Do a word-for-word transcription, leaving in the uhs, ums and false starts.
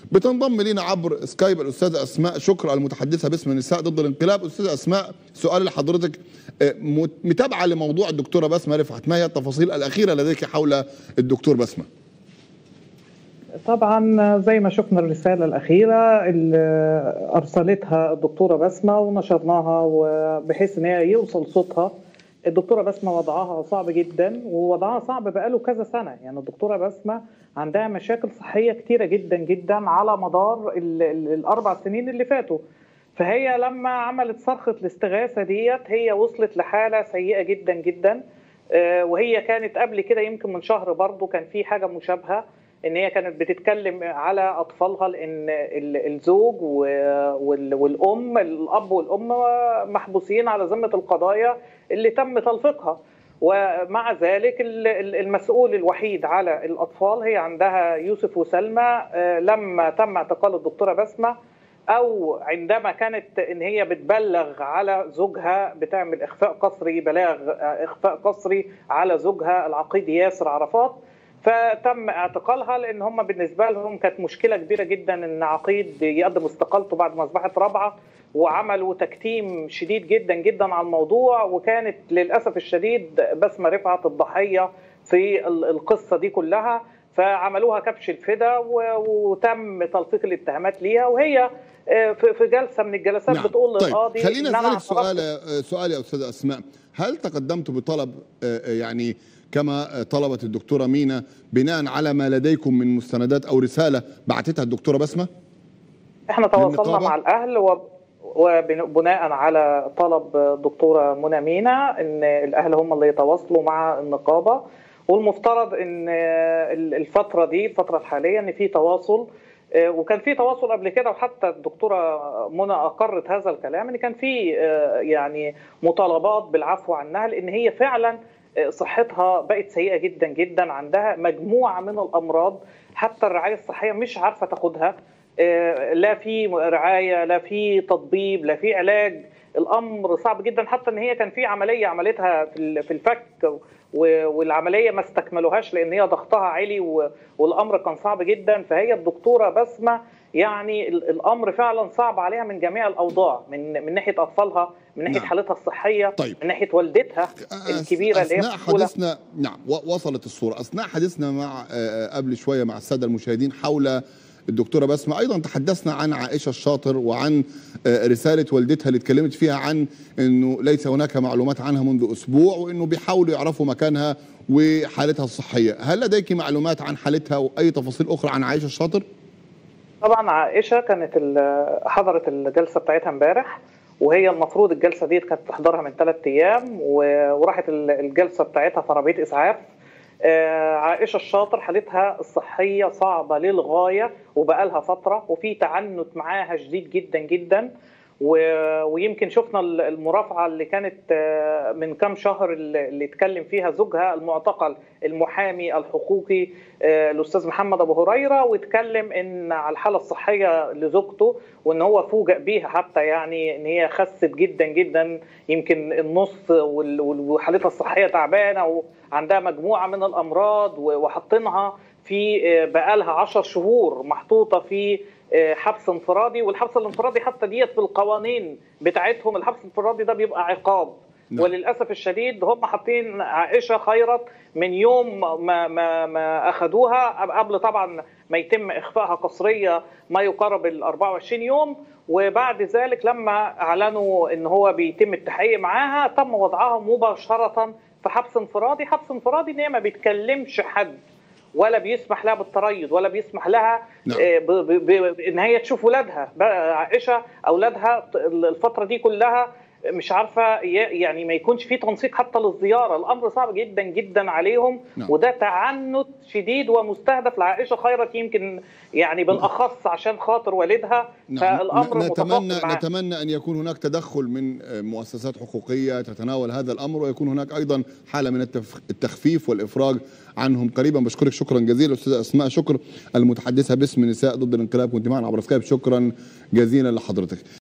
بتنضم لنا عبر سكايب الأستاذة أسماء شكر المتحدثة باسم النساء ضد الانقلاب. أستاذة أسماء، سؤال لحضرتك، متابعة لموضوع الدكتورة بسمة رفعت، ما هي التفاصيل الأخيرة لديك حول الدكتور بسمة؟ طبعا زي ما شفنا الرسالة الأخيرة اللي أرسلتها الدكتورة بسمة ونشرناها بحيث أن هي يوصل صوتها. الدكتورة بسمة وضعها صعب جدا، ووضعها صعب بقاله كذا سنة. يعني الدكتورة بسمة عندها مشاكل صحية كتيرة جدا جدا على مدار ال ال الأربع سنين اللي فاتوا. فهي لما عملت صرخة الاستغاثة ديت هي وصلت لحالة سيئة جدا جدا. وهي كانت قبل كده يمكن من شهر برضو كان في حاجة مشابهة، ان هي كانت بتتكلم على اطفالها، لان الزوج والام الاب والام محبوسين على ذمه القضايا اللي تم تلفيقها. ومع ذلك المسؤول الوحيد على الاطفال هي عندها يوسف وسلمى. لما تم اعتقال الدكتوره بسمه، او عندما كانت ان هي بتبلغ على زوجها، بتعمل اخفاء قسري، بلاغ اخفاء قسري على زوجها العقيد ياسر عرفات، فتم اعتقالها. لان هم بالنسبه لهم كانت مشكله كبيره جدا ان عقيد يقدم استقالته بعد ما اصبحت رابعه، وعملوا تكتيم شديد جدا جدا على الموضوع. وكانت للاسف الشديد بسمه رفعت الضحيه في القصه دي كلها، فعملوها كبش الفدا وتم تلفيق الاتهامات ليها. وهي في جلسه من الجلسات نعم. بتقول للقاضي. طيب خلينا اسالك سؤال سؤال يا استاذه اسماء، هل تقدمت بطلب يعني كما طلبت الدكتورة مينا بناء على ما لديكم من مستندات أو رسالة بعتتها الدكتورة بسمة؟ احنا تواصلنا مع الأهل وبناء على طلب الدكتورة منى مينا ان الأهل هم اللي يتواصلوا مع النقابة. والمفترض ان الفترة دي الفترة الحالية ان في تواصل، وكان في تواصل قبل كده، وحتى الدكتورة منى أقرت هذا الكلام ان كان في يعني مطالبات بالعفو عنها، لان هي فعلا صحتها بقت سيئة جدا جدا. عندها مجموعة من الأمراض حتى الرعاية الصحية مش عارفة تاخدها، لا في رعاية لا في تطبيب لا في علاج. الأمر صعب جدا، حتى إن هي كان في عملية عملتها في الفك والعملية ما استكملوهاش لأن هي ضغطها عالي والأمر كان صعب جدا. فهي الدكتورة بسمة يعني الأمر فعلا صعب عليها من جميع الأوضاع، من من ناحية أطفالها، من ناحية نعم. حالتها الصحية، طيب. من ناحية والدتها الكبيرة اللي هي أثناء حديثنا نعم وصلت الصورة. أثناء حديثنا مع قبل شوية مع السادة المشاهدين حول الدكتورة بسمة، أيضا تحدثنا عن عائشة الشاطر وعن رسالة والدتها اللي اتكلمت فيها عن أنه ليس هناك معلومات عنها منذ أسبوع، وأنه بيحاولوا يعرفوا مكانها وحالتها الصحية. هل لديك معلومات عن حالتها وأي تفاصيل أخرى عن عائشة الشاطر؟ طبعا عائشة كانت حضرت الجلسة بتاعتها امبارح، وهي المفروض الجلسة دي كانت تحضرها من ثلاث أيام، وراحت الجلسة بتاعتها في عربية إسعاف. عائشة الشاطر حالتها الصحية صعبة للغاية وبقالها فترة، وفي تعنت معاها شديد جدا جدا. ويمكن شفنا المرافعة اللي كانت من كام شهر اللي اتكلم فيها زوجها المعتقل المحامي الحقوقي الأستاذ محمد أبو هريرة، واتكلم إن على الحالة الصحية لزوجته، وإن هو فوجئ بيها حتى يعني إن هي خست جدا جدا، يمكن النص، وحالتها الصحية تعبانة وعندها مجموعة من الأمراض، وحاطينها في بقالها عشر شهور محطوطة في حبس انفرادي. والحبس الانفرادي حتى ديت في القوانين بتاعتهم الحبس الانفرادي ده بيبقى عقاب. نعم. وللاسف الشديد هم حاطين عائشه خيرت من يوم ما ما ما اخذوها، قبل طبعا ما يتم اخفائها قسريه ما يقارب ال أربعة وعشرين يوم، وبعد ذلك لما اعلنوا ان هو بيتم التحقيق معاها تم وضعها مباشره في حبس انفرادي. حبس انفرادي ان هي ما بيتكلمش حد، ولا بيسمح لها بالتريض، ولا بيسمح لها نعم. ان هي تشوف ولادها. عائشه اولادها الفتره دي كلها مش عارفه، يعني ما يكونش في تنسيق حتى للزياره. الامر صعب جدا جدا عليهم نعم. وده تعنت شديد ومستهدف لعائشه خيرت، يمكن يعني بالاخص عشان خاطر والدها نعم. فالامر نتمنى نتمنى ان يكون هناك تدخل من مؤسسات حقوقيه تتناول هذا الامر، ويكون هناك ايضا حاله من التخفيف والافراج عنهم قريبا. بشكرك شكرا جزيلا استاذه اسماء شكر المتحدثه باسم النساء ضد الانقلاب، كنت معنا عبر سكايب. شكرا جزيلا لحضرتك.